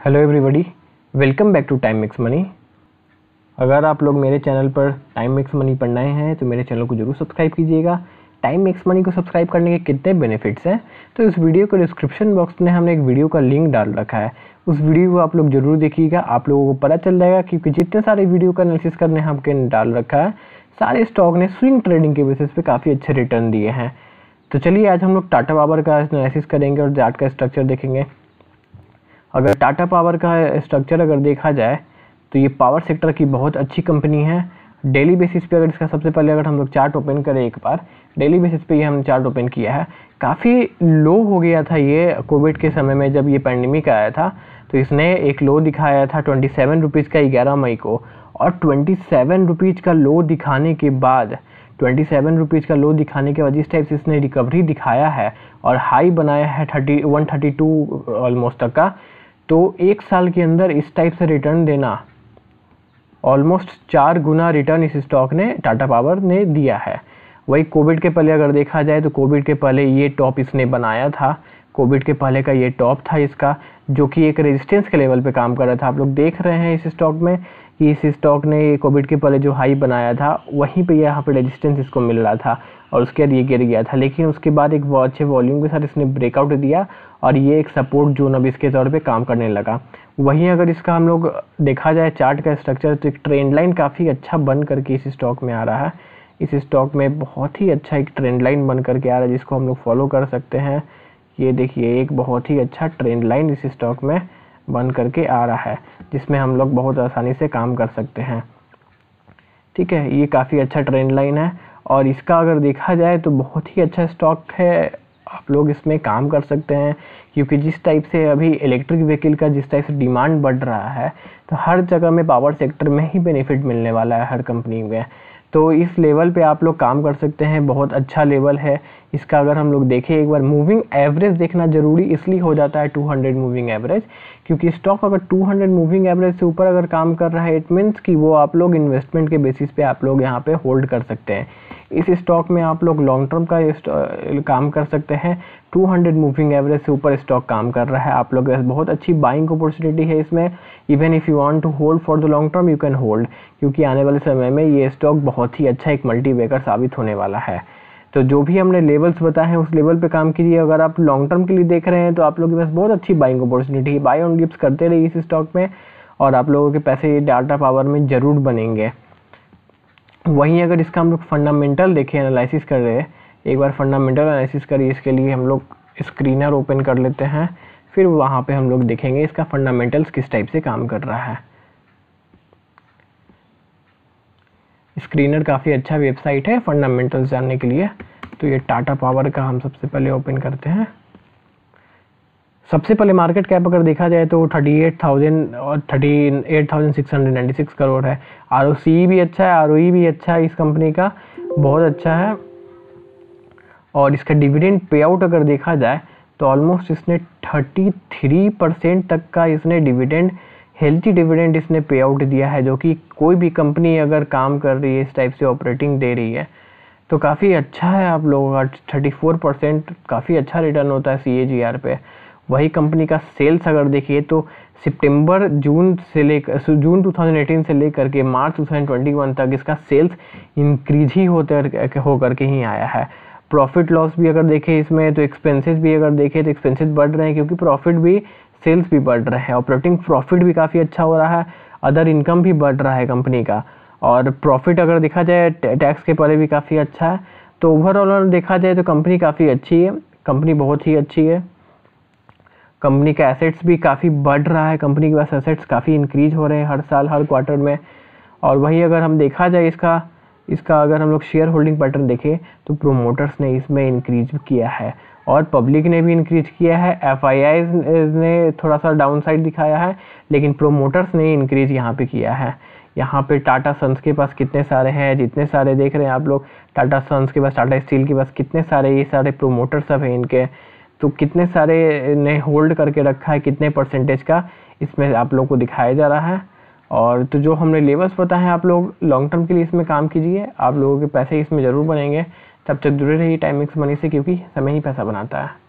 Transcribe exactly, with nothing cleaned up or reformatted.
Hello everybody, welcome back to time mix money. अगर आप लोग मेरे चैनल पर टाइम मिक्स मनी पर नए हैं तो मेरे चैनल को जरूर सब्सक्राइब कीजिएगा। टाइम मिक्स मनी को सब्सक्राइब करने के कितने बेनिफिट्स हैं तो इस वीडियो के डिस्क्रिप्शन बॉक्स में हमने एक वीडियो का लिंक डाल रखा है। उस वीडियो को आप लोग जरूर देखिएगा, आप लोगों को पता चल जाएगा क्योंकि जितने सारे वीडियो का एनालिसिस करने हमने डाल रखा है सारे स्टॉक ने स्विंग ट्रेडिंग के बेसिस पे काफ़ी अच्छे रिटर्न दिए हैं। तो चलिए आज हम लोग टाटा पावर का एनालिसिस करेंगे और चार्ट का स्ट्रक्चर देखेंगे। अगर टाटा पावर का स्ट्रक्चर अगर देखा जाए तो ये पावर सेक्टर की बहुत अच्छी कंपनी है। डेली बेसिस पे अगर इसका सबसे पहले अगर हम लोग चार्ट ओपन करें, एक बार डेली बेसिस पे ये हमने चार्ट ओपन किया है, काफ़ी लो हो गया था ये कोविड के समय में। जब ये पैंडेमिक आया था तो इसने एक लो दिखाया था ट्वेंटी सेवन रुपीज़ का ग्यारह मई को, और ट्वेंटी सेवन रुपीज़ का लो दिखाने के बाद ट्वेंटी सेवन रुपीज़ का लो दिखाने के बाद जिस टाइप से इसने रिकवरी दिखाया है और हाई बनाया है thirty one thirty two almost तक का, तो एक साल के अंदर इस टाइप से रिटर्न देना ऑलमोस्ट चार गुना रिटर्न इस स्टॉक ने टाटा पावर ने दिया है। वही कोविड के पहले अगर देखा जाए तो कोविड के पहले ये टॉप इसने बनाया था, कोविड के पहले का ये टॉप था इसका, जो कि एक रेजिस्टेंस के लेवल पे काम कर रहा था। आप लोग देख रहे हैं इस स्टॉक में कि इस स्टॉक ने कोविड के पहले जो हाई बनाया था वहीं पे यहाँ पे रेजिस्टेंस इसको मिल रहा था और उसके बाद ये गिर गया था, लेकिन उसके बाद एक बहुत अच्छे वॉल्यूम के साथ इसने ब्रेकआउट दिया और ये एक सपोर्ट जोन अब इसके तौर पे काम करने लगा। वहीं अगर इसका हम लोग देखा जाए चार्ट का स्ट्रक्चर तो एक ट्रेंड लाइन काफ़ी अच्छा बन करके इस स्टॉक में आ रहा है। इस स्टॉक में बहुत ही अच्छा एक ट्रेंड लाइन बन करके आ रहा है जिसको हम लोग फॉलो कर सकते हैं। ये देखिए एक बहुत ही अच्छा ट्रेंड लाइन इस स्टॉक में बन करके आ रहा है जिसमें हम लोग बहुत आसानी से काम कर सकते हैं। ठीक है, ये काफ़ी अच्छा ट्रेंड लाइन है और इसका अगर देखा जाए तो बहुत ही अच्छा स्टॉक है। आप लोग इसमें काम कर सकते हैं क्योंकि जिस टाइप से अभी इलेक्ट्रिक व्हीकल का जिस टाइप से डिमांड बढ़ रहा है तो हर जगह में पावर सेक्टर में ही बेनिफिट मिलने वाला है हर कंपनी में। तो इस लेवल पे आप लोग काम कर सकते हैं, बहुत अच्छा लेवल है इसका। अगर हम लोग देखें एक बार मूविंग एवरेज देखना ज़रूरी इसलिए हो जाता है टू हंड्रेड मूविंग एवरेज, क्योंकि स्टॉक अगर टू हंड्रेड मूविंग एवरेज से ऊपर अगर काम कर रहा है इट मीन्स कि वो आप लोग इन्वेस्टमेंट के बेसिस पे आप लोग यहाँ पे होल्ड कर सकते हैं। इस स्टॉक में आप लोग लॉन्ग टर्म का काम कर सकते हैं। टू हंड्रेड मूविंग एवरेज से ऊपर स्टॉक काम कर रहा है, आप लोग बहुत अच्छी बाइंग अपॉर्चुनिटी है इसमें। Even if you want to hold for the long term you can hold, क्योंकि आने वाले समय में ये स्टॉक बहुत ही अच्छा एक मल्टीबैगर साबित होने वाला है। तो जो भी हमने लेवल्स बताए हैं उस लेवल पे काम कीजिए। अगर आप लॉन्ग टर्म के लिए देख रहे हैं तो आप लोगों के पास बहुत अच्छी बाइंग अपॉर्चुनिटी है, बाय ऑन डिप्स करते रहिए इस स्टॉक में और आप लोगों के पैसे टाटा पावर में ज़रूर बनेंगे। वहीं अगर इसका हम लोग फंडामेंटल देखें, एनालिसिस कर रहे हैं, एक बार फंडामेंटल एनालिसिस करिए। इसके लिए हम लोग स्क्रीनर ओपन कर लेते हैं, फिर वहाँ पे हम लोग देखेंगे इसका फंडामेंटल्स किस टाइप से काम कर रहा है। स्क्रीनर काफ़ी अच्छा वेबसाइट है फंडामेंटल्स जानने के लिए। तो ये टाटा पावर का हम सबसे पहले ओपन करते हैं। सबसे पहले मार्केट कैप अगर देखा जाए तो थर्टी एट थाउजेंड और thirty eight thousand six hundred ninety six crore है। आर ओ सी भी अच्छा है, आर ओ ई भी अच्छा है, इस कंपनी का बहुत अच्छा है। और इसका डिविडेंड पे आउट अगर देखा जाए तो ऑलमोस्ट इसने थर्टी थ्री परसेंट तक का इसने डिविडेंड, हेल्थी डिविडेंड इसने पे आउट दिया है, जो कि कोई भी कंपनी अगर काम कर रही है इस टाइप से ऑपरेटिंग दे रही है तो काफ़ी अच्छा है। आप लोगों का थर्टी फोर परसेंट काफ़ी अच्छा रिटर्न होता है सी ए जी आर पे। वही कंपनी का सेल्स अगर देखिए तो सितंबर जून से लेकर जून टू थाउजेंड एटीन से लेकर के March two thousand twenty one तक इसका सेल्स इंक्रीज ही होते होकर के ही आया है। प्रॉफिट लॉस भी अगर देखें इसमें तो एक्सपेंसेस भी अगर देखें तो एक्सपेंसेस बढ़ रहे हैं क्योंकि प्रॉफिट भी, सेल्स भी बढ़ रहे हैं। ऑपरेटिंग प्रॉफिट भी काफ़ी अच्छा हो रहा है, अदर इनकम भी बढ़ रहा है कंपनी का, और प्रॉफिट अगर देखा जाए टैक्स के पहले भी काफ़ी अच्छा है। तो ओवरऑल देखा जाए तो कंपनी काफ़ी अच्छी है, कंपनी बहुत ही अच्छी है। कंपनी का एसेट्स भी काफ़ी बढ़ रहा है, कंपनी के पास एसेट्स काफ़ी इंक्रीज हो रहे हैं हर साल हर क्वार्टर में। और वही अगर हम देखा जाए इसका इसका अगर हम लोग शेयर होल्डिंग पैटर्न देखें तो प्रोमोटर्स ने इसमें इंक्रीज किया है और पब्लिक ने भी इंक्रीज किया है। एफ आई आईज ने थोड़ा सा डाउन साइड दिखाया है, लेकिन प्रोमोटर्स ने इंक्रीज यहाँ पे किया है। यहाँ पे टाटा सन्स के पास कितने सारे हैं, जितने सारे देख रहे हैं आप लोग, टाटा सन्स के पास, टाटा स्टील के पास कितने सारे ये सारे प्रोमोटर्स सब हैं इनके, तो कितने सारे ने होल्ड करके रखा है, कितने परसेंटेज का इसमें आप लोग को दिखाया जा रहा है। और तो जो हमने लेवल्स बताए हैं आप लोग लॉन्ग टर्म के लिए इसमें काम कीजिए, आप लोगों के पैसे इसमें ज़रूर बनेंगे। तब तक जुड़े रहिए टाइम मिक्स मनी से, क्योंकि समय ही पैसा बनाता है।